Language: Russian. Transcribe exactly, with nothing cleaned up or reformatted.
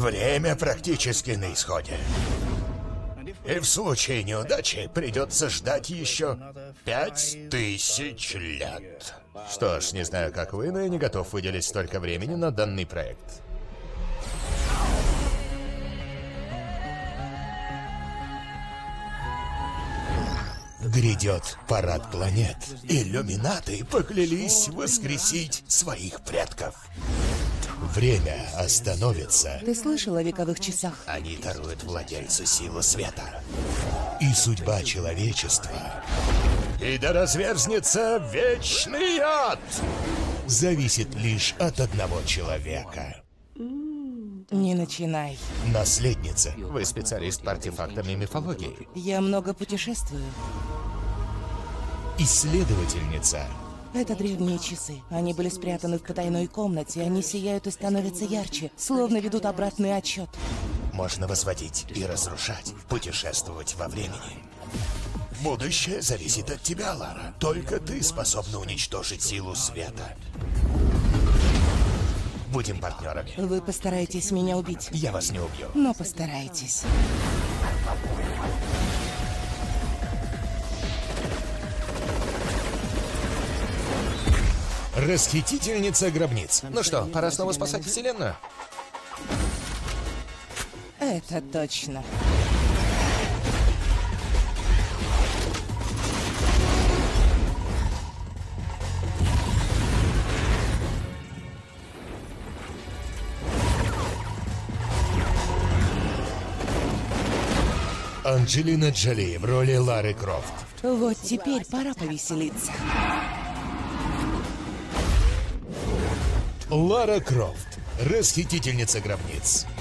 Время практически на исходе. И в случае неудачи придется ждать еще пять тысяч лет. Что ж, не знаю, как вы, но я не готов выделить столько времени на данный проект. Грядет парад планет. Иллюминаты поклялись воскресить своих предков. Время остановится. Ты слышал о вековых часах? Они даруют владельцу силу света. И судьба человечества. И да разверзнется вечный ад! Зависит лишь от одного человека. Не начинай. Наследница. Вы специалист по артефактам и мифологии. Я много путешествую. Исследовательница. Это древние часы. Они были спрятаны в потайной комнате. Они сияют и становятся ярче, словно ведут обратный отсчет. Можно возводить и разрушать, путешествовать во времени. Будущее зависит от тебя, Лара. Только ты способна уничтожить силу света. Будем партнерами. Вы постараетесь меня убить. Я вас не убью. Но постарайтесь. Расхитительница гробниц. Ну что, пора снова спасать Вселенную? Это точно. Анджелина Джоли в роли Лары Крофт. Вот теперь пора повеселиться. Лара Крофт. Расхитительница гробниц.